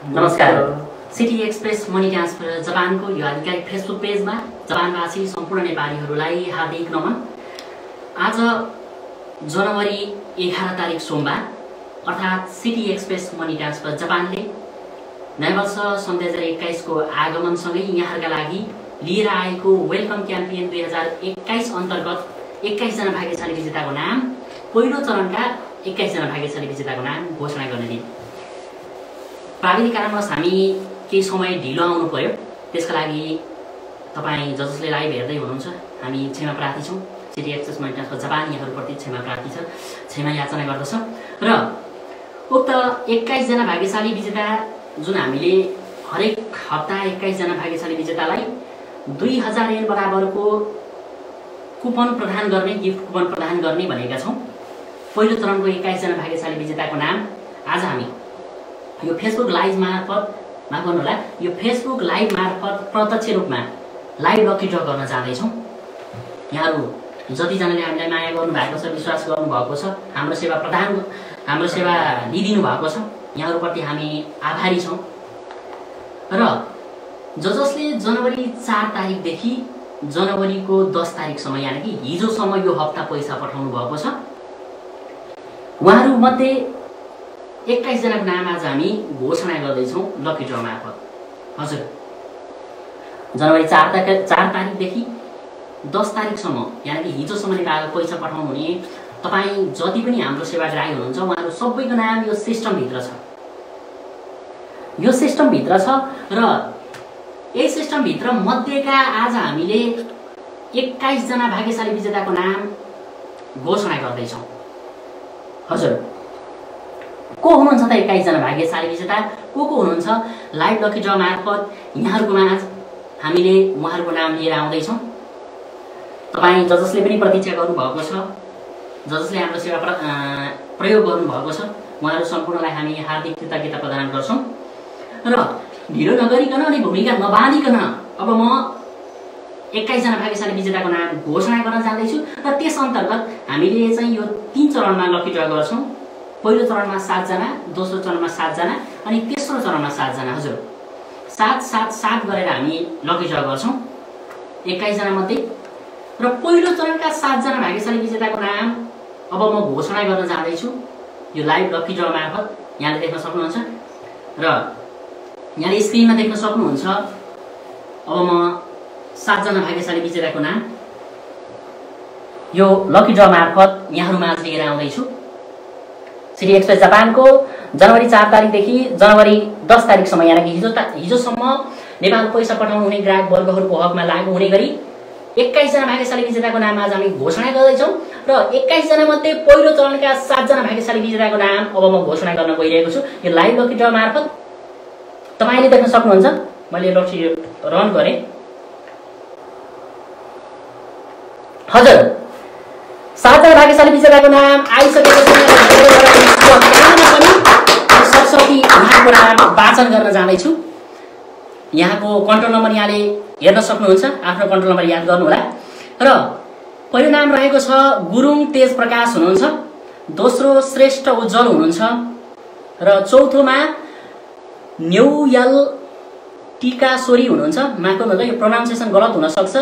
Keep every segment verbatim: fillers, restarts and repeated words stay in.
नमस्कार। City Express Money Transfer जापानको यो आधिकारिक फेसबुक पेजमा जापानवासी सम्पूर्ण नेपालीहरूलाई हार्दिक नमन। आज जनवरी एघार तारिक सोमबार अर्थात् सिटी एक्सप्रेस मनी ट्रान्सफर जापानले नयाँ वर्ष सन् दुई हजार एक्काइसको आगमनसँगै यहाँहरूका लागि लिएर आएको वेलकम क्याम्पेन दुई हजार एक्काइस अन्तर्गत एक्काइसजना भाग्यशाली विजेताको नाम, पहिलो चरणका एक्काइसजना भाग्यशाली विजेताको नाम घोषणा गर्ने दिन। प्राविधिक कारणवश हामी केही समय ढिलो आउनु पर्यो, त्यसका लागि तपाईँ ज जसले लाइभ हेर्दै हुनुहुन्छ हामी क्षमा प्रार्थी छौँ। City Express Money Transfer Japan यहाँहरूप्रति क्षमा प्रार्थी छ, क्षमा याचना गर्दछ। र उक्त एक्काइसजना भाग्यशाली विजेता जुन हामीले हरेक हप्ता एक्काइसजना भाग्यशाली विजेतालाई दुई हजार एन बराबरको कुपन प्रदान गर्ने, गिफ्ट कुपन प्रदान गर्ने भनेका छौँ। पहिलो चरणको एक्काइसजना भाग्यशाली विजेताको नाम आज हामी यो फेसबुक लाइभ मार्फत माफ गर्नुहोला यो फेसबुक लाइभ मार्फत प्रत्यक्ष रूपमा लाइभ लकी ड्र गर्न जाँदैछौँ। यहाँहरू जतिजनाले हामीलाई माया गर्नुभएको छ, विश्वास गर्नुभएको छ, हाम्रो सेवा प्रदान हाम्रो सेवा लिइदिनु भएको छ, यहाँहरूप्रति हामी आभारी छौँ। र ज जसले जनवरी चार तारिकदेखि जनवरीको दस तारिकसम्म यानि कि हिजोसम्म यो हप्ता पैसा पठाउनु भएको छ, उहाँहरूमध्ये एक्काइसजनाको नाम आज हामी घोषणा गर्दैछौँ लकी ड्र मार्फत। हजुर, जनवरी चार तारिक चार तारिकदेखि दस तारिकसम्म यानि कि हिजोसम्म नेपाल पैसा पठाउनु हुने तपाईँ जति पनि हाम्रो सेवाग्राही हुनुहुन्छ उहाँहरू सबैको नाम यो सिस्टमभित्र छ। यो सिस्टमभित्र छ र यही सिस्टमभित्र मध्येका आज हामीले एक्काइसजना भाग्यशाली विजेताको नाम घोषणा गर्दैछौँ। हजुर, को हुनुहुन्छ त एक्काइसजना भाग्यशाली विजेता? को को हुनुहुन्छ? लाइभ लकी ड्र मार्फत यहाँहरूको माझ हामीले उहाँहरूको नाम लिएर आउँदैछौँ। तपाईँ ज जसले पनि प्रतीक्षा गर्नुभएको छ, ज जसले हाम्रो सेवा प्र प्रयोग गर्नुभएको छ, उहाँहरू सम्पूर्णलाई हामी हार्दिक कृतज्ञता प्रदान गर्छौँ। र ढिलो नगरिकन अनि भूमिका नबाँधिकन अब म एक्काइसजना भाग्यशाली विजेताको नाम घोषणा गर्न जाँदैछु र त्यस अन्तर्गत हामीले चाहिँ यो तीन चरणमा लकी ड्र गर्छौँ। पहिलो चरणमा सातजना, दोस्रो चरणमा सातजना अनि तेस्रो चरणमा सातजना। हजुर, सात सात सात गरेर हामी लकी ड्र गर्छौँ एक्काइसजना मध्ये। र पहिलो चरणका सातजना भाग्यशाली विजेताको नाम अब म घोषणा गर्न जाँदैछु यो लाइभ लकी ड्र मार्फत। यहाँले देख्न सक्नुहुन्छ र यहाँले स्क्रिनमा देख्न सक्नुहुन्छ। अब म सातजना भाग्यशाली विजेताको नाम यो लकी ड्र मार्फत यहाँहरूमाझ लिएर आउँदैछु। सिटी एक्सप्रेस जापानको जनवरी चार तारिकदेखि जनवरी दस तारिकसम्म यानि कि हिजो हिजोसम्म नेपाल पैसा पठाउनु हुने ग्राहक वर्गहरूको हकमा लागू हुने गरी एक्काइसजना भाग्यशाली विजेताको नाम आज हामी घोषणा गर्दैछौँ। र एक्काइसजना मध्ये पहिलो चरणका सातजना भाग्यशाली विजेताको नाम अब म घोषणा गर्न गइरहेको छु यो लाइभ लकी ड्र मार्फत। तपाईँले देख्न सक्नुहुन्छ, मैले लकी रन गरेँ। हजुर, सातजना भाग्यशाली विजेताको नाम आइसकेको छ। सरस्वती उहाँको नाम वाचन गर्न जाँदैछु। यहाँको कन्ट्रोल नम्बर यहाँले हेर्न सक्नुहुन्छ, आफ्नो कन्ट्रोल नम्बर याद गर्नुहोला। र पहिलो नाम रहेको छ गुरुङ तेज प्रकाश हुनुहुन्छ, दोस्रो श्रेष्ठ उज्जवल हुनुहुन्छ र चौथोमा न्यौयल टिकासोरी हुनुहुन्छ। माफ गर्नुहोला यो प्रोनाउन्सिएसन गलत हुनसक्छ,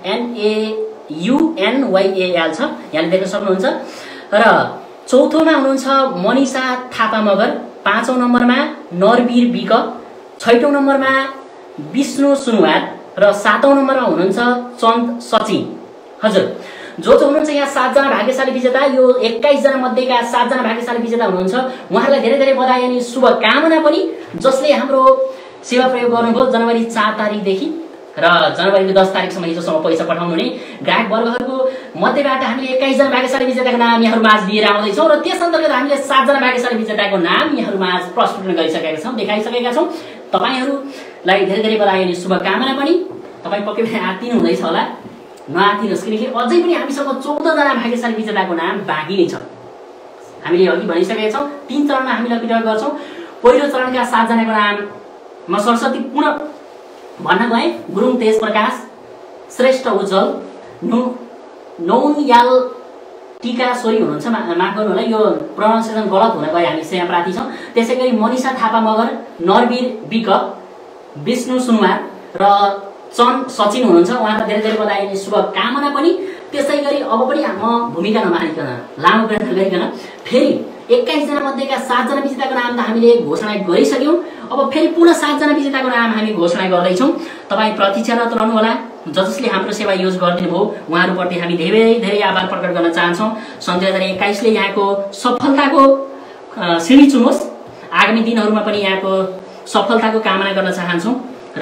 एनएयुएनवाइएएल छ, यहाँले देख्न सक्नुहुन्छ। र चौथोमा हुनुहुन्छ मनिषा थापा मगर, पाँचौँ नम्बरमा नरवीर विक, छैटौँ नम्बरमा विष्णु सुनवार र सातौँ नम्बरमा हुनुहुन्छ चन्द सचिन। हजुर, जो जो हुनुहुन्छ यहाँ सातजना भाग्यशाली विजेता, यो एक्काइसजना मध्येका सातजना भाग्यशाली विजेता हुनुहुन्छ, उहाँहरूलाई धेरै धेरै बधाई अनि शुभकामना पनि। जसले हाम्रो सेवा प्रयोग गर्नुभयो जनवरी चार तारिकदेखि र जनवरी दस तारिकसम्म हिजोसम्म पैसा पठाउनु हुने ग्राहक वर्गहरूको मध्येबाट हामीले एक्काइसजना भाग्यशाली विजेताको नाम यहाँहरूमाझ लिएर आउँदैछौँ। र त्यस अन्तर्गत हामीले सातजना भाग्यशाली विजेताको नाम यहाँहरूमाझ प्रस्तुत गरिसकेका छौँ, देखाइसकेका छौँ। तपाईँहरूलाई धेरै धेरै बधाई अनि शुभकामना पनि। तपाईँ पक्कै पनि आत्तिनु हुँदैछ होला, नआत्तिनुहोस्, किनकि अझै पनि हामीसँग चौधजना भाग्यशाली विजेताको नाम बाँकी नै छ। हामीले अघि भनिसकेका छौँ तीन चरणमा हामी लकी ड्र गर्छौँ। पहिलो चरणका सातजनाको नाम म सरस्वती पुनः भन्न गएँ, गुरुङ तेज प्रकाश, श्रेष्ठ उज्जवल, नौ नौनयाल टीका सोरी हुनुहुन्छ, माफ गर्नु होला यो प्रोनाउन्सिएसन गलत हुन गए, हामी सेवा प्रार्थी छौँ। त्यसै गरी मनिषा थापा मगर, नरवीर विक, विष्णु सुनवार र चन सचिन हुनुहुन्छ, उहाँलाई धेरै धेरै बधाई अनि शुभकामना पनि। त्यसै गरी अब पनि म भूमिका नमानिकन लामो ग्रन्थ गरिकन फेरि एक्काइसजना मध्येका सातजना विजेताको नाम त हामीले घोषणा गरिसक्यौँ। अब फेरि पुनः सातजना विजेताको नाम हामी घोषणा गर्दैछौँ। तपाईँ प्रतीक्षारत रहनुहोला। ज जसले हाम्रो सेवा युज गरिदिनु भयो उहाँहरूप्रति हामी धेरै धेरै आभार प्रकट गर्न चाहन्छौँ। सन् दुई हजार एक्काइसले यहाँको सफलताको सिँढी चुमोस्। आगामी दिनहरूमा पनि यहाँको सफलताको कामना गर्न चाहन्छौँ र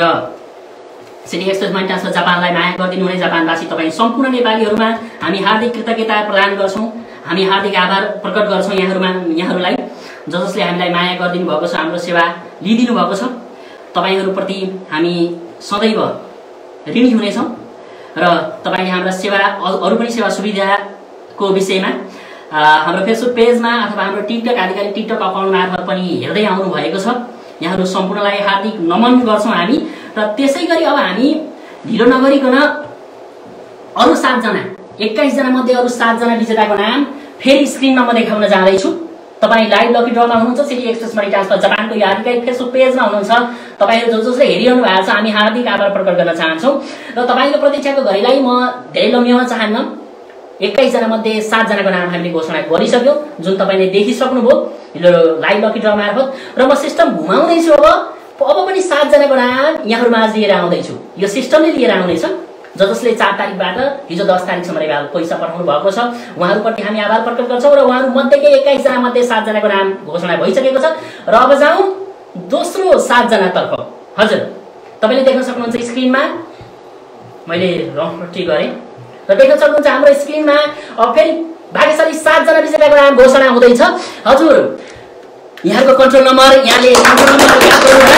सिटी एक्सप्रेस माइन्टास जापानलाई माया गरिदिनु हुने जापानवासी तपाईँ सम्पूर्ण नेपालीहरूमा हामी हार्दिक कृतज्ञता प्रदान गर्छौँ। हामी हार्दिक आभार प्रकट गर्छौँ यहाँहरूमा यहाँहरूलाई ज जसले हामीलाई माया गरिदिनु भएको छ, हाम्रो सेवा लिइदिनु भएको छ। तपाईँहरूप्रति हामी सदैव ऋणी हुनेछौँ र तपाईँले हाम्रा सेवा अरू पनि सेवा सुविधाको विषयमा हाम्रो फेसबुक पेजमा अथवा हाम्रो टिकटक आधिकारिक टिकटक अकाउन्ट मार्फत पनि हेर्दै आउनु भएको छ। यहाँहरू सम्पूर्णलाई हार्दिक नमन गर्छौँ हामी। र त्यसै गरी अब हामी ढिलो नगरिकन अरू सातजना एक्काइसजना मध्ये अरू सातजना विजेताको नाम फेरि स्क्रिनमा म देखाउन जाँदैछु। तपाईँ लाइभ लकी ड्रमा हुनुहुन्छ, सिटी एक्सप्रेस मनी ट्रान्सफर जापानको यो आधिकारिक फेसबुक पेजमा हुनुहुन्छ। तपाईँहरू जो जसले हेरिरहनु भएको छ हामी हार्दिक आभार प्रकट गर्न चाहन्छौँ। र तपाईँको प्रतीक्षाको घडीलाई म धेरै लम्ब्याउन चाहन्न। एक्काइसजना मध्ये सातजनाको नाम हामीले घोषणा गरिसक्यौँ, जुन तपाईँले देखिसक्नुभयो लाइभ लकी ड्र मार्फत। र म सिस्टम घुमाउँदैछु। अब अब पनि सातजनाको नाम यहाँहरूमा आज लिएर आउँदैछु। यो सिस्टमले लिएर आउनेछ। ज जसले चार तारिकबाट हिजो दस तारिकसम्म नेपाल पैसा पठाउनु भएको छ उहाँहरूप्रति हामी आभार प्रकट गर्छौँ। र उहाँहरू मध्येकै एक्काइसजना मध्ये सातजनाको नाम घोषणा भइसकेको छ। र अब जाउँ दोस्रो सातजनातर्फ। हजुर, तपाईँले देख्न सक्नुहुन्छ स्क्रिनमा, मैले रङपट्टि गरेँ र देख्न सक्नुहुन्छ हाम्रो स्क्रिनमा अब फेरि भाग्यशाली सातजना विजेताको नाम घोषणा हुँदैछ। हजुर, यहाँको कन्ट्रोल नम्बर, यहाँले कन्ट्रोल नम्बर याद गर्नुहोला।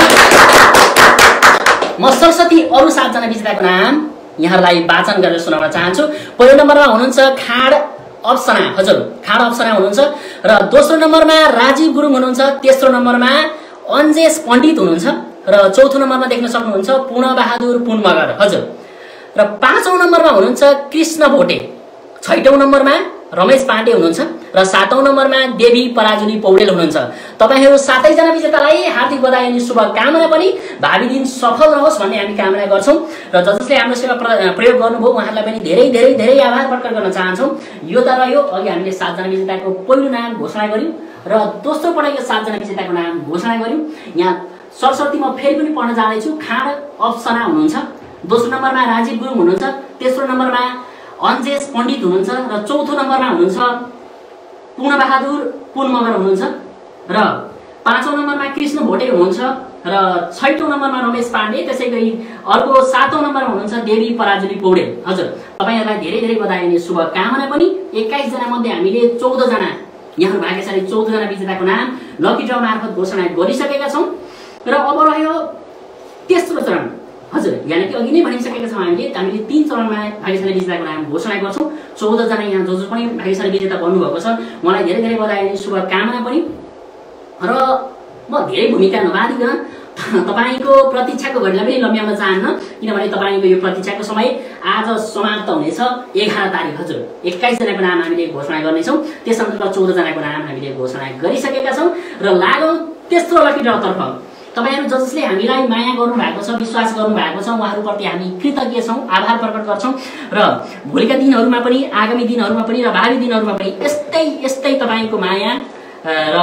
म सरस्वती अरू सातजना विजेताको नाम यहाँहरूलाई वाचन गरेर सुनाउन चाहन्छु। पहिलो नम्बरमा हुनुहुन्छ खाड अप्सना। हजुर, खाड अप्सना हुनुहुन्छ। र दोस्रो नम्बरमा राजीव गुरुङ हुनुहुन्छ। तेस्रो नम्बरमा अन्जेश पण्डित हुनुहुन्छ। र चौथो नम्बरमा देख्न सक्नुहुन्छ पूर्णबहादुर पुन मगर। हजुर, र पाँचौं नम्बरमा हुनुहुन्छ कृष्ण भोटे। छैटौं नम्बरमा रमेश पाण्डे हुनुहुन्छ। र सातौं नम्बरमा देवी पराजुली पौडेल हुनुहुन्छ। तपाईहरू सातैजना विजेतालाई हार्दिक बधाई अनि शुभकामना पनि। भावी दिन सफल रहोस् भन्ने हामी कामना गर्छौं। र ज जसले हाम्रो सेवा प्रयोग गर्नुभयो उहाँहरूलाई पनि धेरै धेरै धेरै आभार प्रकट गर्न चाहन्छौं। यो त रह्यो अघि हामीले सातजना विजेताको पहिलो नाम घोषणा गर्यौं र दोस्रो पटक सातजना विजेताको नाम घोषणा गर्यौं। यहाँ सरस्वती म फेरि पनि पढ्न जाँदैछु। खाड अप्सना हुनुहुन्छ। दोस्रो नम्बरमा राजीव गुरुङ हुनुहुन्छ। तेस्रो नम्बरमा अन्जेश पण्डित हुनुहुन्छ। र चौथो नम्बरमा हुनुहुन्छ पूर्णबहादुर पुन मगर हुनुहुन्छ। र पाँचौं नम्बरमा कृष्ण भोटे हुनुहुन्छ। र छैटौं नम्बरमा रमेश पाण्डे। त्यसै गरी अर्को सातौं नम्बरमा हुनुहुन्छ देवी पराजुली पौडेल। हजुर, तपाईहरुलाई धेरै धेरै बधाई अनि शुभकामना पनि। एक्काइस जना मध्ये हामीले चौध जना यहाँहरु भाग्यशाली चौध जना विजेताको नाम लकी ड्र मार्फत घोषणा गरिसकेका छौं। र अब रह्यो तेस्रो चरण। हजुर, यानि कि अघि नै भनिसकेका छौं हामीले हामीले तीन चरणमा भाग्यशाली विजेताको नाम घोषणा गर्छौं। चौध जना यहाँ जो जो पनि भाग्यशाली विजेता बन्नु भएको छ उहाँलाई धेरै धेरै बधाई अनि शुभकामना पनि। र म धेरै भूमिका नबाधिकन तपाईको प्रतीक्षाको घडीलाई पनि लम्ब्याउन चाहन्न, किनभने तपाईको यो प्रतीक्षाको समय आज समाप्त हुनेछ एघार तारिक। हजुर, एक्काइस जनाको नाम हामीले घोषणा गर्नेछौँ। त्यस अन्तर्गत चौध जनाको नाम हामीले घोषणा गरिसकेका छौँ। र लागौँ तेस्रो लकी ड्रतर्फ। तपाईहरु ज जसले हामीलाई माया गर्नु भएको छ, विश्वास गर्नु भएको छ, उहाँहरुप्रति हामी कृतज्ञ छौं, आभार प्रकट गर्छौं। र भोलिका दिनहरुमा पनि, आगामी दिनहरुमा पनि र भावी दिनहरुमा पनि यस्तै यस्तै तपाईको माया र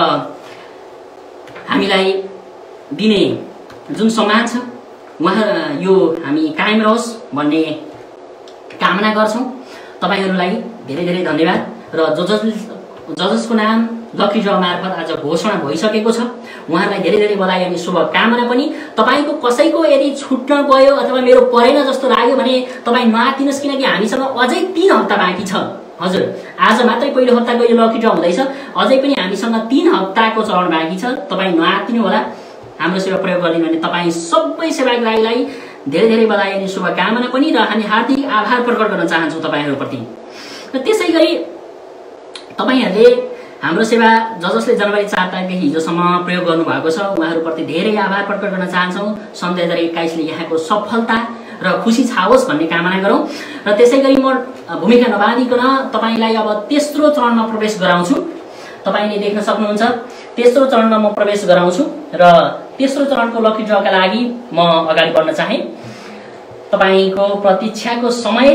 हामीलाई दिने जुन सम्मान छ उहाँ यो हामी कायम रहोस् भन्ने कामना गर्छौं। तपाईहरुलाई धेरै धेरै धन्यवाद। र ज जसको नाम लकी ड्र मार्फत आज घोषणा भइसकेको छ उहाँहरूलाई धेरै धेरै बधाई अनि शुभकामना पनि। तपाईको कसैको यदि छुट्न गयो अथवा मेरो परेन जस्तो लाग्यो भने तपाई नआत्तिनुस्, किनकि हामीसँग अझै तीन हप्ता बाँकी छ। हजुर, आज मात्रै पहिलो हप्ताको यो लकी ड्र हुँदैछ, अझै पनि हामीसँग तीन हप्ताको चरण बाँकी छ। तपाई नआत्तिनु होला, हाम्रो सेवा प्रयोग गरिदिनु भने तपाई सबै सेवाग्राहीलाई धेरै धेरै बधाई अनि शुभकामना पनि। र हामी हार्दिक आभार प्रकट गर्न चाहन्छौँ तपाईहरुप्रति। र त्यसै गरी तपाईहरुले हाम्रो सेवा ज जसले जनवरी चार तारिकदेखि हिजोसम्म प्रयोग गर्नुभएको छ उहाँहरूप्रति धेरै आभार प्रकट गर्न चाहन्छौँ। सन् दुई हजार एक्काइसले यहाँको सफलता र खुसी छाओस् भन्ने कामना गरौँ। र त्यसैगरी म भूमिका नबाँधिकन तपाईलाई अब तेस्रो चरणमा प्रवेश गराउँछु। तपाईले देख्न सक्नुहुन्छ तेस्रो चरणमा म प्रवेश गराउँछु र तेस्रो चरणको लकी ड्रका लागि म अगाडि बढ्न चाहे। तपाईको प्रतीक्षाको समय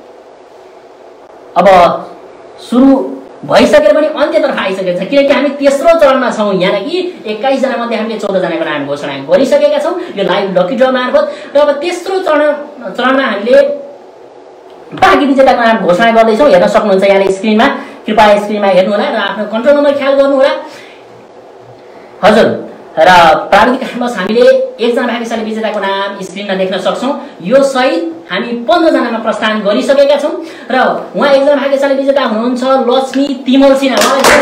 अब सुरु भइसकेर पनि अन्त्यतर्फ आइसकेको छ, किनकि हामी तेस्रो चरणमा छौँ। यानि कि एक्काइस जना मध्ये हामीले चौध जनाको नाम घोषणा गरिसकेका छौँ यो लाइभ लकी ड्र मार्फत। र अब तेस्रो चरण चरणमा हामीले बाँकी विजेताको नाम घोषणा गर्दैछौँ। हेर्न सक्नुहुन्छ यहाँले स्क्रिनमा, कृपया स्क्रिनमा हेर्नुहोला र आफ्नो कन्ट्रोल नम्बर ख्याल गर्नुहोला। हजुर, र प्राविधिक कारणवश हामीले एकजना भाग्यशाली विजेताको नाम स्क्रिनमा देख्न सक्छौँ। यो सहित हामी पन्ध्र जनामा प्रस्थान गरिसकेका छौँ र उहाँ एकजना भाग्यशाली विजेता हुनुहुन्छ लक्ष्मी तिमल सिन्हा।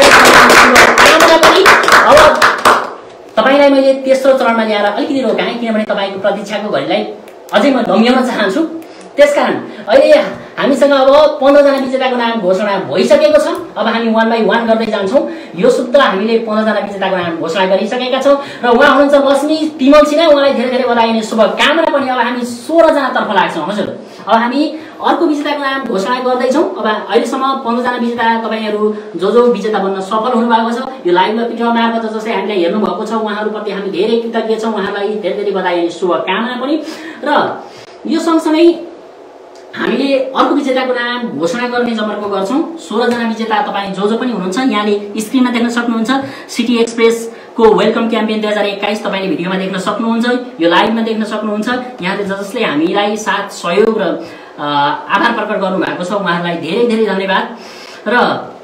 अब तपाईलाई मैले तेस्रो चरणमा ल्याएर अलिकति रोकाएँ, किनभने तपाईँको प्रतीक्षाको घडीलाई अझै म लम्ब्याउन चाहन्छु। त्यसकारण अहिले हामीसँग अब पन्ध्र जना विजेताको नाम घोषणा भइसकेको छ। अब हामी वान बाई वान गर्दै जान्छौँ। यो सुत्ता हामीले पन्ध्र जना विजेताको नाम घोषणा गरिसकेका छौँ र उहाँ हुनुहुन्छ लक्ष्मी तिमल सिन्हा। उहाँलाई धेरै धेरै बधाई अनि शुभकामना पनि। अब हामी सोह्र जनातर्फ लाग्छौँ। हजुर, अब हामी अर्को विजेताको नाम घोषणा गर्दैछौँ। अब अहिलेसम्म पन्ध्र जना विजेता तपाईँहरू जो जो विजेता बन्न सफल हुनुभएको छ यो लाइभ लकी ड्र मार्फत जसले हामीलाई हेर्नुभएको छ उहाँहरूप्रति हामी धेरै कृतज्ञ छौँ। उहाँलाई धेरै धेरै बधाई अनि शुभकामना पनि। र यो सँगसँगै हामीले अर्को विजेताको नाम घोषणा गर्ने जमर्को गर्छौँ। सोह्र जना विजेता तपाईँ जो जो पनि हुनुहुन्छ यहाँले स्क्रिनमा देख्न सक्नुहुन्छ। सिटी एक्सप्रेसको वेलकम क्याम्पेन दुई हजार एक्काइस तपाईँले भिडियोमा देख्न सक्नुहुन्छ, यो लाइभमा देख्न सक्नुहुन्छ। यहाँले जसले हामीलाई साथ सहयोग र आभार प्रकट गर्नुभएको छ उहाँहरूलाई धेरै धेरै धन्यवाद। र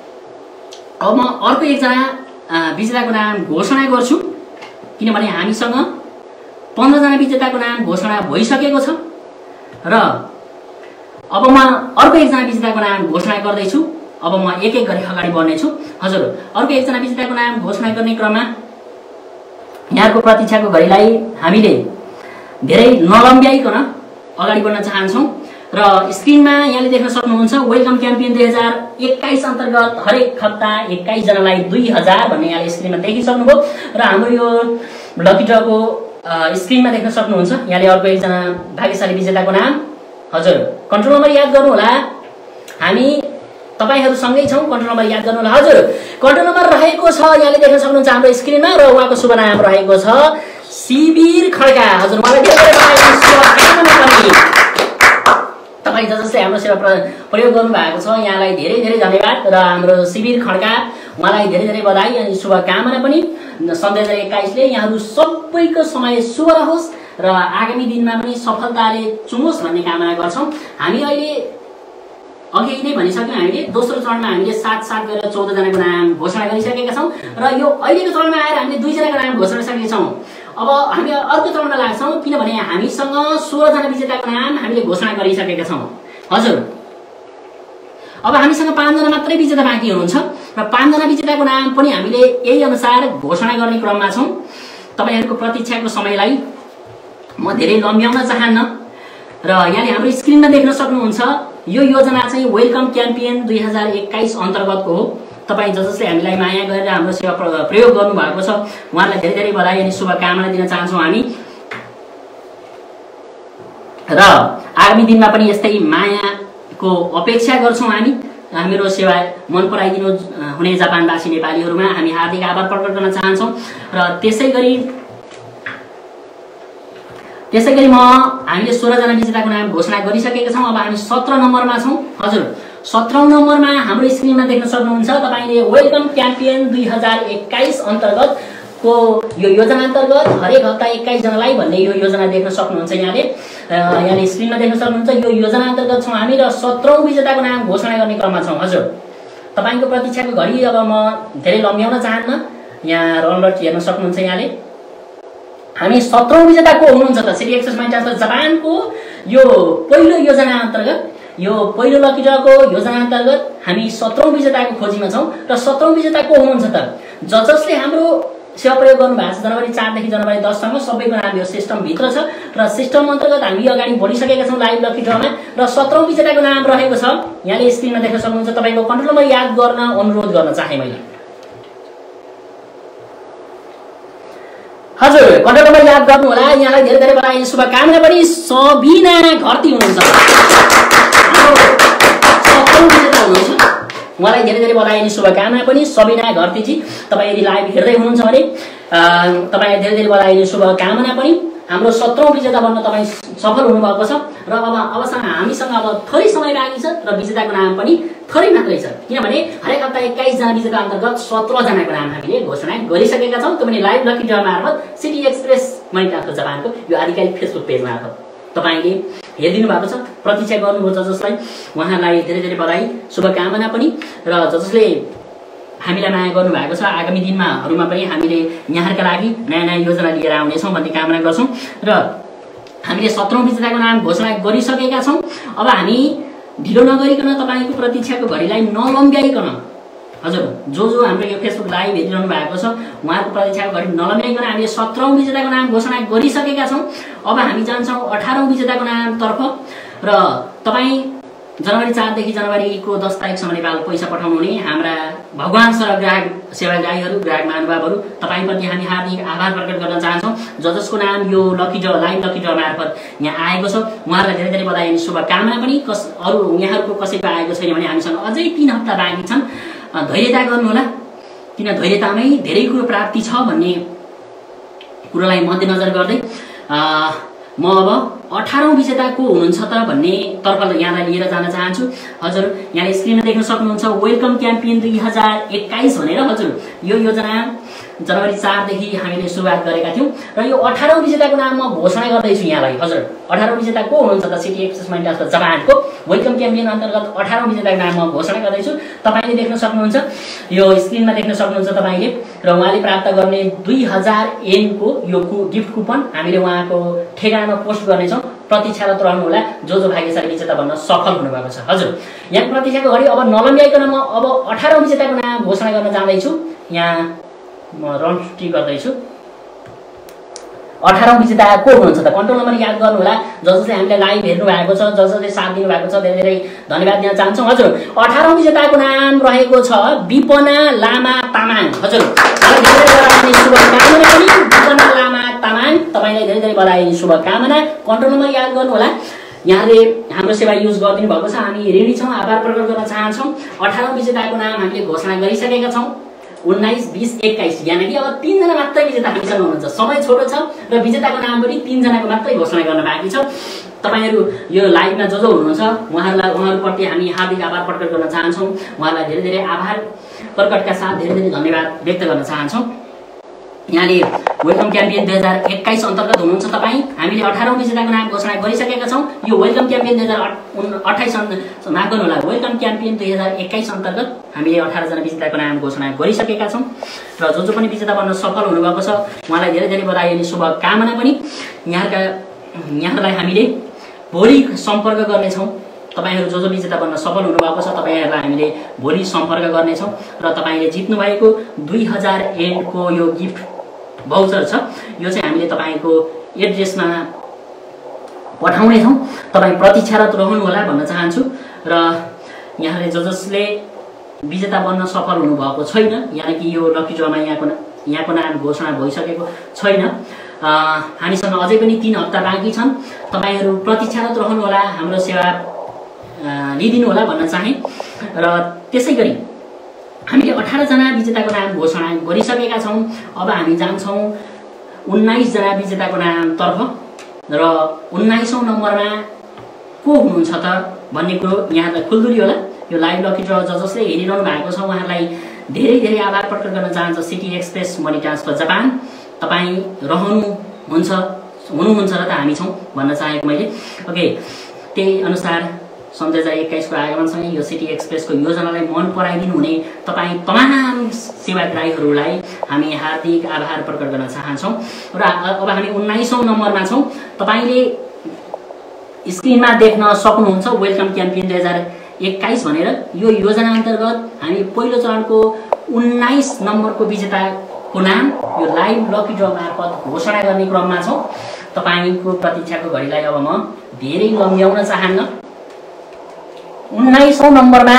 अब म अर्को एकजना विजेताको नाम घोषणा गर्छु, किनभने हामीसँग पन्ध्र जना विजेताको नाम घोषणा भइसकेको छ र अब म अर्को एकजना विजेताको नाम घोषणा गर्दैछु। अब म एक एक गरी अगाडि बढ्नेछु। हजुर, अर्को एकजना विजेताको नाम घोषणा गर्ने क्रममा यहाँको प्रतीक्षाको घडीलाई हामीले धेरै नलम्ब्याइकन अगाडि बढ्न चाहन्छौँ। र स्क्रिनमा यहाँले देख्न सक्नुहुन्छ वेलकम क्याम्पेन दुई हजार एक्काइस अन्तर्गत हरेक हप्ता एक्काइस जनालाई दुई हजार भन्ने यहाँले स्क्रिनमा देखिसक्नुभयो। र हाम्रो यो लकी ड्रको स्क्रिनमा देख्न सक्नुहुन्छ यहाँले अर्को एकजना भाग्यशाली विजेताको नाम। हजुर, कन्ट्रोल नम्बर याद गर्नुहोला, हामी तपाईहरुसँगै छौं। कन्ट्रोल नम्बर याद गर्नुहोला। हजुर, कन्ट्रोल नम्बर रहेको छ यहाँले देख्न सक्नुहुन्छ हाम्रो स्क्रिनमा र उहाँको शुभ नाम रहेको छ शिविर खड्का। हजुर, मलाई धेरै धेरै बधाई शुभकामना पनि। तपाई जसले हाम्रो सेवा प्रयोग गर्नु भएको छ यहाँलाई धेरै धेरै धन्यवाद। र हाम्रो शिविर खड्का उहाँलाई धेरै धेरै बधाई अनि शुभकामना पनि। सन् दुई हजार एक्काइस ले यहाँहरु सबैको समय शुभ रहोस् र आगामी दिनमा पनि सफलताले चुमोस् भन्ने कामना गर्छौं। हामी अहिले अघि नै भनिसक्यौं, हामीले दोस्रो चरणमा हामीले सात सात गरेर चौध जनाको नाम घोषणा गरिसकेका छौं र यो अहिलेको चरणमा आएर हामीले दुई जनाको नाम घोषणा गरिसकेका छौं। अब हामी अर्को चरणमा लाग्छौं, किनभने हामीसँग सोह्र जना विजेताको नाम हामीले घोषणा गरिसकेका छौं। हजुर, अब हामीसँग पाँच जना मात्रै विजेता बाँकी हुनुहुन्छ र पाँच जना विजेताको नाम पनि हामीले यही अनुसार घोषणा गर्ने क्रममा छौं। तपाईहरुको प्रतीक्षाको समयलाई म धेरै लम्ब्याउन चाहन्न र यहाँले हाम्रो स्क्रिनमा देख्न सक्नुहुन्छ यो योजना चाहिँ वेलकम क्याम्पेन दुई हजार एक्काइस अन्तर्गतको हो। तपाई जसले हामीलाई माया गरेर हाम्रो सेवा प्रयोग गर्नु भएको छ उहाँलाई धेरै धेरै बधाई अनि शुभकामना दिन चाहन्छौं हामी। र आगामी दिनमा पनि यस्तै मायाको अपेक्षा गर्छौं हामी। हाम्रो सेवा मन पराइदिनु हुने जापानवासी नेपालीहरुमा हामी हार्दिक आभार प्रकट गर्न चाहन्छौं। र त्यसैगरी त्यसैगरी म हामीले सोह्र जना विजेताको नाम घोषणा गरिसकेका छौं। अब हामी सत्र नम्बरमा छौं। हजुर, सत्रौं नम्बरमा हाम्रो स्क्रिनमा देख्न सक्नुहुन्छ तपाईले वेलकम क्याम्पेन दुई हजार एक्काइस अन्तर्गत को यो योजना अन्तर्गत हरेक हप्ता एक्काइस जनालाई भन्ने यो योजना देख्न सक्नुहुन्छ। यहाँले यहाँले स्क्रिनमा देख्न सक्नुहुन्छ यो योजना अन्तर्गत छौं हामी र सत्रौं विजेताको नाम घोषणा गर्ने क्रममा छौं। हजुर, तपाईको प्रतीक्षाको घडी अब म धेरै लम्ब्याउन चाहन्न। यहाँ रनलट हेर्न सक्नुहुन्छ यहाँले हामी सत्रौं विजेता को हुनुहुन्छ त सिटी एक्सप्रेस मनी ट्रान्सफर जापानको यो पहिलो योजना अन्तर्गत यो पहिलो लकी ड्रको योजना अन्तर्गत हामी सत्रौं विजेताको खोजीमा छौं र सत्रौं विजेता को हुनुहुन्छ त ज जसले हाम्रो सेवा प्रयोग गर्नु भएको छ जनवरी चार देखि जनवरी दस सम्म सबैको नाम यो सिस्टम भित्र छ र सिस्टम अन्तर्गत हामी अगाडि बढिसकेका छौं लाइभ लकी ड्रमा र सत्रौं विजेताको नाम रहेको छ। यहाँले स्क्रिनमा देख्न सक्नुहुन्छ। तपाईको कन्ट्रोल नम्बर याद गर्न अनुरोध गर्न चाहे मैले। हजुर कन्ट्याक्ट नम्बर याद गर्नु होला। यहाँलाई धेरै धेरै बधाई शुभकामना पनि। सबिना घरती हुनुहुन्छ, उहाँलाई धेरै धेरै बधाई अनि शुभकामना पनि। सबिना घरतीजी तपाईँ यदि लाइभ हेर्दै हुनुहुन्छ भने तपाईँलाई धेरै धेरै बधाई अनि शुभकामना पनि। हाम्रो सत्रौँ विजेता बन्न तपाईँ सफल हुनुभएको छ र अब अबसँग हामीसँग अब थोरै समय बाँकी छ र विजेताको नाम पनि थोरै मात्रै छ, किनभने हरेक हप्ता एक्काइसजना विजेता अन्तर्गत सत्रजनाको नाम हामीले घोषणा गरिसकेका छौँ। त्यो पनि लाइभ लकी ड्र मार्फत सिटी एक्सप्रेस मनी ट्रान्सफर जापानको यो आधिकारिक फेसबुक पेज मार्फत तपाईँले हेरिदिनु भएको छ। प्रतीक्षा गर्नुभयो ज जसलाई उहाँलाई धेरै धेरै बधाई शुभकामना पनि। र ज जसले हामीलाई माया गर्नुभएको छ आगामी दिनमाहरूमा पनि हामीले यहाँहरूका लागि नयाँ नयाँ योजना लिएर आउनेछौँ भन्ने कामना गर्छौँ। र हामीले सत्रौँ विजेताको नाम घोषणा गरिसकेका छौँ। अब हामी ढिलो नगरिकन तपाईँको प्रतीक्षाको घडीलाई नलम्ब्याइकन, हजुर जो जो हाम्रो यो फेसबुक लाइभ हेरिरहनु भएको छ उहाँको प्रतीक्षाको घडी नलम्ब्याइकन हामीले सत्रौँ विजेताको नाम घोषणा गरिसकेका छौँ। अब हामी जान्छौँ अठारौँ विजेताको नामतर्फ। र तपाईँ जनवरी चारदेखि जनवरीको दस तारिकसम्म नेपाल पैसा पठाउनु हुने हाम्रा भगवान सर ग्राहक सेवाग्राहीहरू, ग्राहक महानुभावहरू, तपाईँप्रति हामी हार्दिक आभार प्रकट गर्न चाहन्छौँ। ज जसको नाम यो lucky draw live lucky draw मार्फत यहाँ आएको छ उहाँहरूलाई धेरै धेरै बधाई अनि शुभकामना पनि। कस अरू यहाँहरूको कसैको आएको छैन भने हामीसँग अझै तीन हप्ता बाँकी छन्, धैर्यता गर्नुहोला, किन धैर्यतामै धेरै कुरो प्राप्ति छ भन्ने कुरोलाई मध्यनजर गर्दै म अब अठारौँ विजेता को हुनुहुन्छ त भन्ने तर्फ यहाँलाई लिएर जान चाहन्छु। हजुर यहाँले स्क्रिनमा देख्न सक्नुहुन्छ वेलकम क्याम्पेन दुई हजार एक्काइस भनेर। हजुर यो योजना जनवरी चारदेखि हामीले सुरुवात गरेका थियौँ र यो अठारौँ विजेताको नाम म घोषणा गर्दैछु यहाँलाई। हजुर अठारौँ विजेता को हुनुहुन्छ त सिटी एक्सप्रेस मनी ट्रान्सफर जापानको वेलकम क्याम्पेन अन्तर्गत अठारौँ विजेताको नाम म घोषणा गर्दैछु। तपाईँले देख्न सक्नुहुन्छ, यो स्क्रिनमा देख्न सक्नुहुन्छ तपाईँले, र उहाँले प्राप्त गर्ने दुई हजार एनको यो गिफ्ट कुपन हामीले उहाँको ठेगानामा पोस्ट गर्नेछौँ। प्रतीक्षारत रहनुहोला जो जो भाग्यशाली विजेता बन्न सफल हुनुभएको छ। हजुर यहाँ प्रतीक्षाको घडी अब नलम्ब्याइकन म अब अठारौँ विजेताको नाम घोषणा गर्न जाँदैछु। यहाँ म रन छुट्टी गर्दैछु। अठारौँ विजेता को हुनुहुन्छ त कन्ट्रोल नम्बर याद गर्नुहोला। ज जसले हामीलाई लाइभ हेर्नु भएको छ, ज जसले साथ दिनु भएको छ, धेरै धेरै धन्यवाद दिन चाहन्छौँ। हजुर अठारौँ विजेताको नाम रहेको छ विपना लामा तामाङ। हजुर शुभकामना पनि विपना लामा तामाङ, तपाईँलाई धेरै धेरै बधाई शुभकामना। कन्ट्रोल नम्बर याद गर्नुहोला। यहाँले हाम्रो सेवा युज गरिदिनु भएको छ, हामी ऋणी छौँ, आभार प्रकट गर्न चाहन्छौँ। अठारौँ विजेताको नाम हामीले घोषणा गरिसकेका छौँ। उन्नाइस बिस एक्काइस यानि कि अब तीनजना मात्रै विजेता हामीसँग हुनुहुन्छ। समय छोटो छ र विजेताको नाम पनि तीनजनाको मात्रै घोषणा गर्न बाँकी छ। तपाईँहरू यो लाइभमा जो जो हुनुहुन्छ उहाँहरूलाई उहाँहरूप्रति हामी हार्दिक आभार प्रकट गर्न चाहन्छौँ। उहाँहरूलाई धेरै धेरै आभार प्रकटका साथ धेरै धेरै धन्यवाद व्यक्त गर्न चाहन्छौँ। यहाँले वेलकम क्याम्पेन दुई हजार एक्काइस अन्तर्गत हुनुहुन्छ तपाईँ। हामीले अठारौँ विजेताको नाम घोषणा गरिसकेका छौँ। यो वेलकम क्याम्पेन दुई हजार अठाइस माफ गर्नु होला वेलकम क्याम्पेन दुई हजार एक्काइस अन्तर्गत हामीले अठारजना विजेताको नाम घोषणा गरिसकेका छौँ। र जो जो पनि विजेता बन्न सफल हुनुभएको छ उहाँलाई धेरै धेरै बधाई अनि शुभकामना पनि। यहाँका यहाँलाई हामीले भोलि सम्पर्क गर्नेछौँ। तपाईँहरू जो जो विजेता बन्न सफल हुनुभएको छ तपाईँहरूलाई हामीले भोलि सम्पर्क गर्नेछौँ र तपाईँले जित्नुभएको दुई हजार एनको यो गिफ्ट भाउचर छ यो चाहिँ हामीले तपाईँको एड्रेसमा पठाउनेछौँ। तपाईँ प्रतीक्षारत रहनुहोला भन्न चाहन्छु। र यहाँले ज जसले विजेता बन्न सफल हुनुभएको छैन, यानि कि यो लकी ड्रमा यहाँको यहाँको नाम घोषणा भइसकेको छैन, हामीसँग अझै पनि तीन हप्ता बाँकी छन्। तपाईँहरू प्रतीक्षारत रहनुहोला, हाम्रो सेवा लिइदिनु होला भन्न चाहे। र त्यसै गरी हामीले अठारजना विजेताको नाम घोषणा गरिसकेका छौँ। अब हामी जान्छौँ उन्नाइसजना विजेताको नामतर्फ र उन्नाइसौँ नम्बरमा को हुनुहुन्छ त भन्ने कुरो यहाँलाई खुल्दुली होला। यो लाइभ लकी ड्र ज जसले हेरिरहनु भएको छ उहाँहरूलाई धेरै धेरै आभार प्रकट गर्न चाहन्छ। City Express Money Transfer Japan तपाईँ रहनुहुन्छ हुनुहुन्छ र त हामी छौँ भन्न चाहेको मैले। ओके, त्यही अनुसार सन् दुई हजार एक्काइसको आगमनसँगै यो सिटी एक्सप्रेसको योजनालाई मन पराइदिनु हुने तपाईँ तमाम सेवाग्राहीहरूलाई हामी हार्दिक आभार प्रकट गर्न चाहन्छौँ। र अब हामी उन्नाइसौँ नम्बरमा छौँ। तपाईँले स्क्रिनमा देख्न सक्नुहुन्छ वेलकम क्याम्पेन दुई हजार एक्काइस भनेर। यो योजना अन्तर्गत हामी पहिलो चरणको उन्नाइस नम्बरको विजेताको नाम यो लाइभ लकी ड्र मार्फत घोषणा गर्ने क्रममा छौँ। तपाईँको प्रतीक्षाको घडीलाई अब म धेरै लम्ब्याउन चाहन्न। उन्नाइसौँ नम्बरमा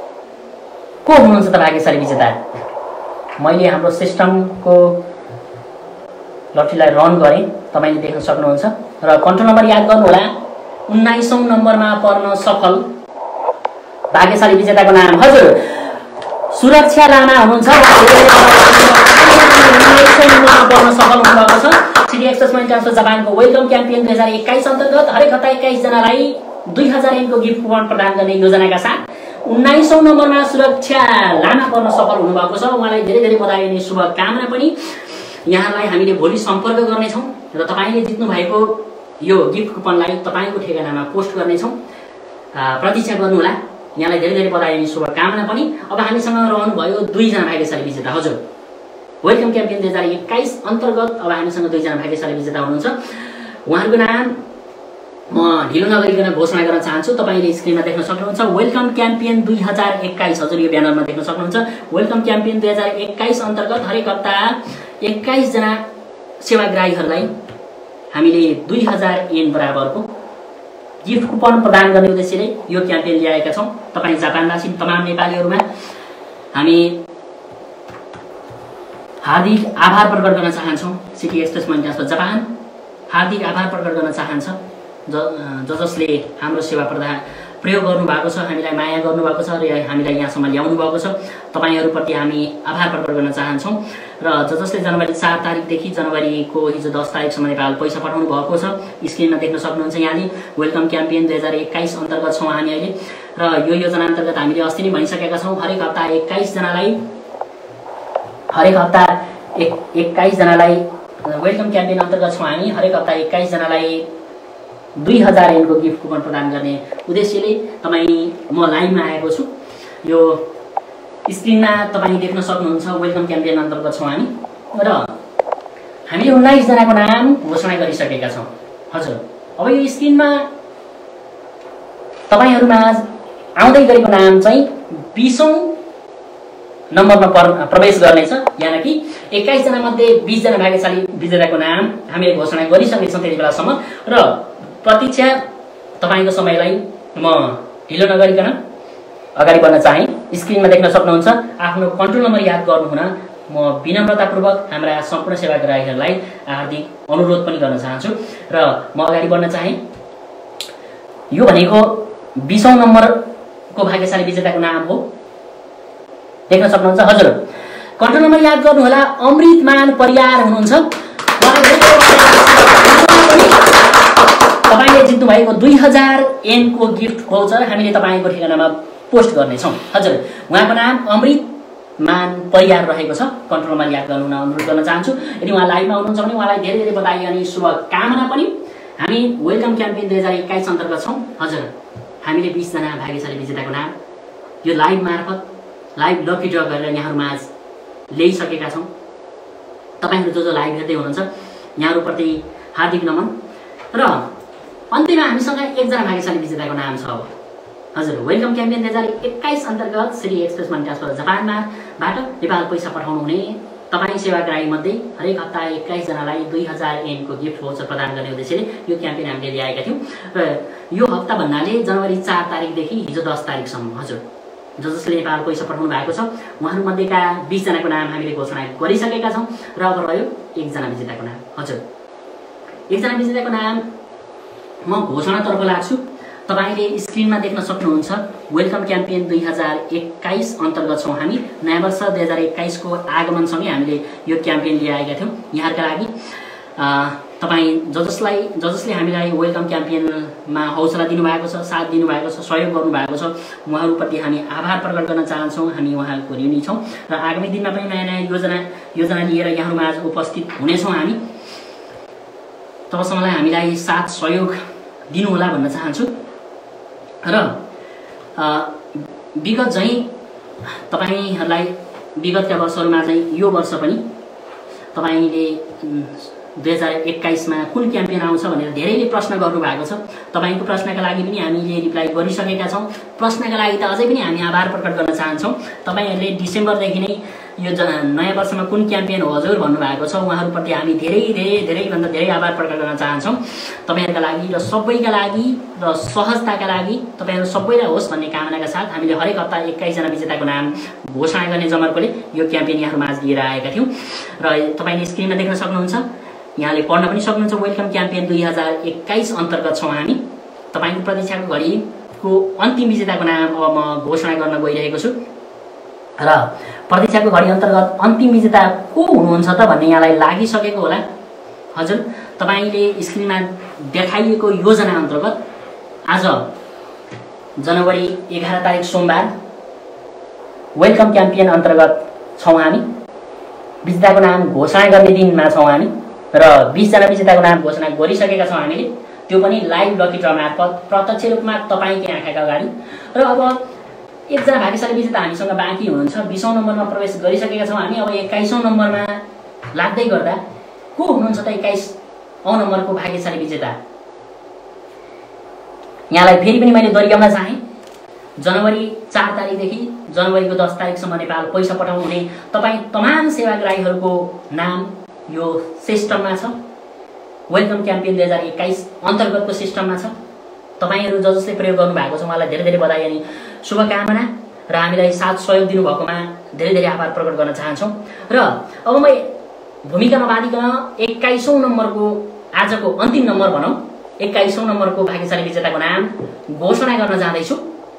को हुनुहुन्छ त भाग्यशाली विजेता? मैले हाम्रो सिस्टमको लट्ठीलाई रन गरेँ, तपाईँले देख्न सक्नुहुन्छ। र कन्ट्रोल नम्बर याद गर्नुहोला, उन्नाइसौँ नम्बरमा पर्न सफल भाग्यशाली विजेताको नाम हजुर सुरक्षा लामा हुनुहुन्छ। उन्नाइसौँ नम्बरमा पर्न सफल हुनुभएको छ। सिटी एक्सप्रेस मनी ट्रान्सफर जापानको वेलकम क्याम्पेन दुई हजार एक्काइस अन्तर्गत हरेक हप्ता एक्काइस जनालाई दुई हजार एनको गिफ्ट कुपन प्रदान गर्ने योजनाका साथ उन्नाइसौँ नम्बरमा सुरक्षा लामा पर्न सफल हुनुभएको छ। उहाँलाई धेरै धेरै बधाई अनि शुभकामना पनि। यहाँलाई हामीले भोलि सम्पर्क गर्नेछौँ र तपाईँले जित्नु भएको यो गिफ्ट कुपनलाई तपाईँको ठेगानामा पोस्ट गर्नेछौँ। प्रतीक्षा गर्नुहोला। यहाँलाई धेरै धेरै बधाई अनि शुभकामना पनि। अब हामीसँग रहनुभयो दुईजना भाग्यशाली विजेता हजुर वेलकम क्याम्पेन दुई हजार एक्काइस अन्तर्गत। अब हामीसँग दुईजना भाग्यशाली विजेता हुनुहुन्छ। उहाँहरूको नाम म ढिलो नगरिकन घोषणा गर्न चाहन्छु। तपाईँले स्क्रिनमा देख्न सक्नुहुन्छ वेलकम क्याम्पेन दुई हजार एक्काइस हजुर यो ब्यानरमा देख्न सक्नुहुन्छ। वेलकम क्याम्पेन दुई हजार एक्काइस अन्तर्गत हरेक हप्ता एक्काइस जना सेवाग्राहीहरूलाई हामीले दुई हजार एन बराबरको गिफ्ट कुपन प्रदान गर्ने उद्देश्यले यो क्याम्पेन ल्याएका छौँ। तपाईँ जापानवासी तमाम नेपालीहरूमा हामी हार्दिक आभार प्रकट गर्न चाहन्छौँ। City Express Money Transfer Japan हार्दिक आभार प्रकट गर्न चाहन्छ ज जसले हाम्रो सेवा प्रदान प्रयोग गर्नुभएको छ, हामीलाई माया गर्नुभएको छ र हामीलाई यहाँसम्म ल्याउनु भएको छ। तपाईँहरूप्रति हामी आभार प्रकट गर्न चाहन्छौँ। र ज जसले जनवरी चार तारिकदेखि जनवरीको हिजो दस तारिकसम्म नेपाल पैसा पठाउनु भएको छ, स्क्रिनमा देख्न सक्नुहुन्छ यहाँले वेलकम क्याम्पेन दुई हजार एक्काइस अन्तर्गत छौँ हामी अहिले। र यो योजना अन्तर्गत हामीले अस्ति नै भनिसकेका छौँ हरेक हप्ता एक्काइसजनालाई हरेक हप्ता एक एक्काइसजनालाई वेलकम क्याम्पेन अन्तर्गत छौँ हामी। हरेक हप्ता एक्काइसजनालाई दुई हजार एनको गिफ्ट कुपन प्रदान गर्ने उद्देश्यले तपाईँ म लाइनमा आएको छु। यो स्क्रिनमा तपाईँ देख्न सक्नुहुन्छ वेलकम क्याम्पेन अन्तर्गत छौँ हामी र हामीले उन्नाइसजनाको नाम घोषणा गरिसकेका छौँ हजुर। अब यो स्क्रिनमा तपाईँहरूमा आउँदै गरेको नाम चाहिँ बिसौँ नम्बरमा पर प्रवेश गर्नेछ। यानि कि एक्काइसजना मध्ये बिसजना भाग्यशाली विजेताको नाम हामीले घोषणा गरिसकेछौँ त्यति बेलासम्म। र प्रतीक्षा तपाईँको समयलाई म ढिलो नगरिकन अगाडि बढ्न चाहेँ। स्क्रिनमा देख्न सक्नुहुन्छ आफ्नो कन्ट्रोल नम्बर याद गर्नुहुन म विनम्रतापूर्वक हाम्रा सम्पूर्ण सेवाग्राहीहरूलाई हार्दिक अनुरोध पनि गर्न चाहन्छु र म अगाडि बढ्न चाहेँ। यो भनेको बिसौँ नम्बरको भाग्यशाली विजेताको नाम हो। देख्न सक्नुहुन्छ हजुर कन्ट्रोल नम्बर याद गर्नुहोला अमृतमान परियार हुनुहुन्छ। तपाईँले जित्नु भएको दुई हजार एनको गिफ्ट भाउचर हामीले तपाईँको ठेगानामा पोस्ट गर्नेछौँ हजुर। उहाँको नाम अमृतमान परियार रहेको छ। कन्ट्रोल नम्बर याद गर्नु अनुरोध गर्न चाहन्छु। यदि उहाँ लाइभमा हुनुहुन्छ भने उहाँलाई धेरै धेरै बधाई अनि शुभकामना पनि। हामी वेलकम क्याम्पेन दुई हजार एक्काइस अन्तर्गत छौँ हजुर। हामीले बिसजना भाग्यशाली विजेताको नाम यो लाइभ मार्फत लाइभ लकी ड्र गरेर यहाँहरूमा ल्याइसकेका छौँ। तपाईँहरू जो जो लाइभ हेर्दै हुनुहुन्छ यहाँहरूप्रति हार्दिक नमन। र अन्त्यमा हामीसँग एकजना भाग्यशाली विजेताको नाम छ हजुर। वेलकम क्याम्पेन दुई हजार एक्काइस अन्तर्गत सिटी एक्सप्रेस मनी ट्रान्सफर जापानबाट नेपाल पैसा पठाउनु हुने तपाईँ सेवाग्राही मध्ये हरेक हप्ता एक्काइसजनालाई दुई हजार एनको गिफ्ट भाउचर प्रदान गर्ने उद्देश्यले यो क्याम्पेन हामीले ल्याएका थियौँ। र यो हप्ता भन्नाले जनवरी चार तारिकदेखि हिजो दस तारिकसम्म हजुर ज जसले नेपाल पैसा पठाउनु भएको छ उहाँहरूमध्येका बिसजनाको नाम हामीले घोषणा गरिसकेका छौँ। र अब रह्यो एकजना विजेताको नाम हजुर। एकजना विजेताको नाम म घोषणातर्फ लाग्छु। तपाईँले स्क्रिनमा देख्न सक्नुहुन्छ वेलकम क्याम्पेन दुई हजार एक्काइस अन्तर्गत छौँ हामी। नयाँ वर्ष दुई हजार एक्काइसको आगमनसँगै हामीले यो क्याम्पेन ल्याएका थियौँ यहाँहरूका लागि। तपाईँ ज जसलाई ज जसले हामीलाई वेलकम क्याम्पेनमा हौसला दिनुभएको छ, साथ दिनुभएको छ, सहयोग गर्नुभएको छ उहाँहरूप्रति हामी आभार प्रकट गर्न चाहन्छौँ। हामी उहाँहरूको ऋणी छौँ र आगामी दिनमा पनि नयाँ नयाँ योजना योजना लिएर यहाँहरूमा आज उपस्थित हुनेछौँ हामी। तबसम्मलाई हामीलाई साथ सहयोग दिनुहोला भन्न चाहन्छु। र विगत चाहिँ तपाईँहरूलाई विगतका वर्षहरूमा चाहिँ यो वर्ष पनि तपाईँले दुई हजार एक्काइसमा कुन क्याम्पेन आउँछ भनेर धेरैले प्रश्न गर्नुभएको छ। तपाईँको प्रश्नका लागि पनि हामीले रिप्लाई गरिसकेका छौँ। प्रश्नका लागि त अझै पनि हामी आभार प्रकट गर्न चाहन्छौँ। तपाईँहरूले डिसेम्बरदेखि नै यो नयाँ वर्षमा कुन क्याम्पेन हो हजुर भन्नुभएको छ उहाँहरूप्रति हामी धेरै धेरै धेरैभन्दा धेरै आभार प्रकट गर्न चाहन्छौँ। तपाईँहरूका लागि र सबैका लागि र सहजताका लागि तपाईँहरू सबैलाई होस् भन्ने कामनाका साथ हामीले हरेक हप्ता एक्काइसजना विजेताको नाम घोषणा गर्ने जमर्कोले यो क्याम्पेन यहाँहरूमा आज लिएर आएका थियौँ। र तपाईँले स्क्रिनमा देख्न सक्नुहुन्छ यहाँले पढ्न पनि सक्नुहुन्छ। वेलकम क्याम्पेन दुई हजार एक्काइस अन्तर्गत छौँ हामी। तपाईँको प्रतीक्षाको घडीको अन्तिम विजेताको नाम अब म घोषणा गर्न गइरहेको छु र प्रतीक्षाको घडी अन्तर्गत अन्तिम विजेता को हुनुहुन्छ त भन्ने यहाँलाई लागिसकेको होला। हजुर, तपाईँले स्क्रिनमा देखाइएको योजना अन्तर्गत आज जनवरी एघार तारिक सोमबार वेलकम क्याम्पेन अन्तर्गत छौँ हामी। विजेताको नाम घोषणा गर्ने दिनमा छौँ हामी र बीसजना विजेताको नाम घोषणा गरिसकेका छौँ हामीले, त्यो पनि लाइभ लकी ड्र मार्फत प्रत्यक्ष रूपमा तपाईँकै आँखाका अगाडि। र अब एकजना भाग्यशाली विजेता हामीसँग बाँकी हुनुहुन्छ। बीसौँ नम्बरमा प्रवेश गरिसकेका छौँ हामी। अब एक्काइसौँ नम्बरमा लाग्दै गर्दा को हुनुहुन्छ त एक्काइसौँ नम्बरको भाग्यशाली विजेता? यहाँलाई फेरि पनि मैले दोहोऱ्याउन चाहेँ, जनवरी चार तारिकदेखि जनवरीको दस तारिकसम्म नेपाल पैसा पठाउनु हुने तपाईँ तमाम सेवाग्राहीहरूको नाम यो सिस्टममा छ। वेलकम क्याम्पेन दुई हजार एक्काइस अन्तर्गतको सिस्टममा छ। तपाईँहरू ज जसले प्रयोग गर्नुभएको छ उहाँलाई धेरै धेरै बधाई अनि शुभकामना र हामीलाई साथ सहयोग दिनुभएकोमा धेरै धेरै आभार प्रकट गर्न चाहन्छौँ। र अब म भूमिका नबाँधिकन एक्काइसौँ नम्बरको आजको अन्तिम नम्बर भनौँ एक्काइसौँ नम्बरको भाग्यशाली विजेताको नाम घोषणा गर्न जाँदैछु।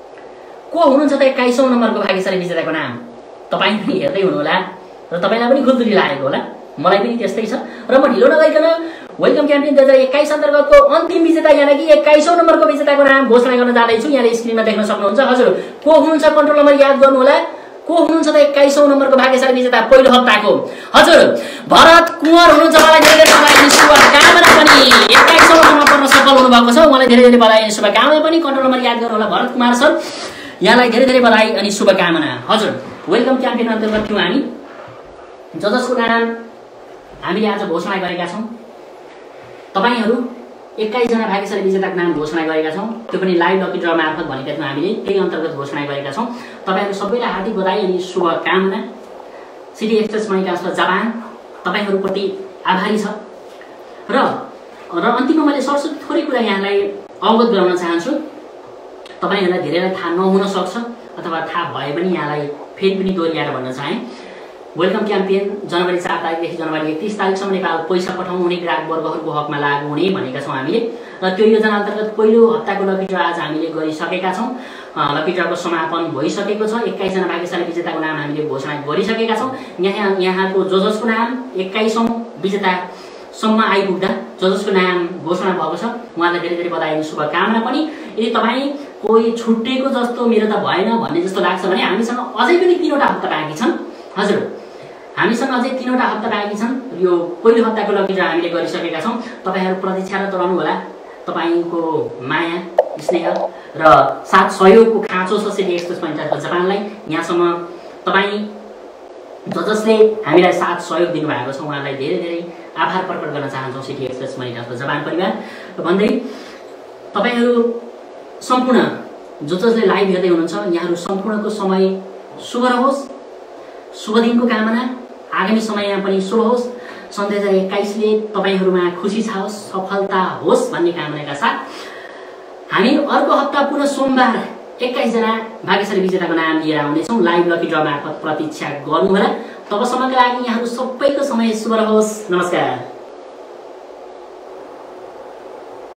को हुनुहुन्छ त एक्काइसौँ नम्बरको भाग्यशाली विजेताको नाम? तपाईँ पनि हेर्दै हुनुहोला र तपाईँलाई पनि खुल्दुली लागेको होला, मलाई पनि त्यस्तै छ। र म ढिलो नगरिकन वेलकम क्याम्पेन दुई हजार एक्काइस अन्तर्गतको अन्तिम विजेता यानि कि एक्काइसौँ नम्बरको विजेताको नाम घोषणा गर्न जाँदैछु। यहाँले स्क्रिनमा देख्न सक्नुहुन्छ। हजुर, को हुनुहुन्छ कन्ट्रोल नम्बर याद गर्नुहोला। को हुनुहुन्छ त एक्काइसौँ नम्बरको भाग्यशाली विजेता पहिलो हप्ताको? हजुर, भरत कुँवर हुनुहुन्छ। मलाई धेरै धेरै बधाई अनि शुभकामना पनि। एक्काइसौँ नम्बरमा पर्न सफल हुनुभएको छ, उहाँलाई धेरै धेरै बधाई अनि शुभकामना पनि। कन्ट्रोल नम्बर याद गर्नुहोला भरत कुमार सर, यहाँलाई धेरै धेरै बधाई अनि शुभकामना। हजुर, वेलकम क्याम्पेन अन्तर्गत थियौँ हामी। ज जसको नाम हामीले आज घोषणा गरेका छौँ, तपाईँहरू एक्काइसजना भाग्यशाली विजेताको नाम घोषणा गरेका छौँ, त्यो पनि लाइभ लकी ड्र मार्फत भनेका थियौँ हामीले, त्यही अन्तर्गत घोषणा गरेका छौँ। तपाईँहरू सबैलाई हार्दिक बधाई अनि शुभकामना। City Express Money Transfer Japan तपाईँहरूप्रति आभारी छ। र र अन्तिममा मैले सरस्वती थोरै कुरा यहाँलाई अवगत गराउन चाहन्छु। तपाईँहरूलाई धेरैलाई थाहा नहुन सक्छ अथवा थाहा भए पनि यहाँलाई फेरि पनि दोहोऱ्याएर भन्न चाहेँ। वेलकम क्याम्पेन जनवरी चार तारिकदेखि जनवरी एकतिस तारिकसम्म नेपाल पैसा पठाउनु हुने ग्राहक वर्गहरूको हकमा लागू हुने भनेका छौँ हामीले। र त्यो योजना अन्तर्गत पहिलो हप्ताको लकी ड्र आज हामीले गरिसकेका छौँ। लकी ड्रको समापन भइसकेको छ। एक्काइसजना भाग्यशाली विजेताको नाम हामीले घोषणा गरिसकेका छौँ। यहाँ यहाँको जो जसको नाम एक्काइसौँ विजेतासम्म आइपुग्दा जो जसको नाम घोषणा भएको छ उहाँलाई धेरै धेरै बधाई अनि शुभकामना पनि। यदि तपाईँ कोही छुट्टेको जस्तो मेरो त भएन भन्ने जस्तो लाग्छ भने हामीसँग अझै पनि तीनवटा हप्ता बाँकी छन्। हजुर, हामीसँग अझै तीनवटा हप्ता बाँकी छन्। यो पहिलो हप्ताको लकी ड्र हामीले गरिसकेका छौँ। तपाईँहरू प्रतीक्षारत रहनु होला। तपाईँको माया, स्नेह र साथ सहयोगको खाँचो छ सिटी एक्सप्रेस मनी ट्रान्सफर जापानलाई। यहाँसम्म तपाईँ ज जसले हामीलाई साथ सहयोग दिनुभएको छ उहाँलाई धेरै धेरै आभार प्रकट गर्न चाहन्छौँ City Express Money Transfer Japan परिवार। र भन्दै तपाईँहरू सम्पूर्ण जो जसले लाइभ हेर्दै हुनुहुन्छ यहाँहरू सम्पूर्णको समय शुभ रहोस्, शुभ दिनको कामना। आगामी समयमा पनि शुभ होस्। सन् दुई हजार एक्काइसले तपाईँहरूमा खुसी छाओस्, सफलता होस् भन्ने कामनाका साथ हामी अर्को हप्ता पुनः सोमबार एक्काइसजना भाग्यशाली विजेताको नाम लिएर आउनेछौँ। लाइभ लकी ड्र मार्फत प्रतीक्षा गर्नुहोला। तबसम्मका लागि यहाँहरू सबैको समय शुभ रहोस्। नमस्कार।